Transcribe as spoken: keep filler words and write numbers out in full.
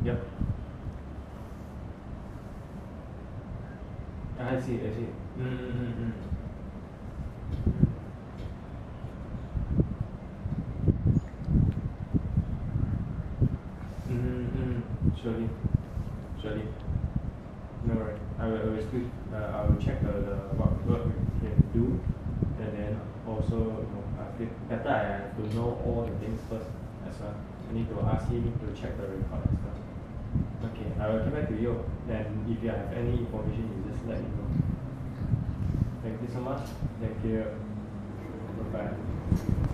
Yep. I see, I see. Mm-hmm. Mm-hmm. Surely, surely. No worry. I will, I will still, uh, I will check the, the what what we can do, and then also you know I feel better. I have to know all the things first as well. I need to ask him to check the record as well. Okay, I will get back to you. Then if you have any information, you just let me know. Thank you so much. Thank you. Bye bye.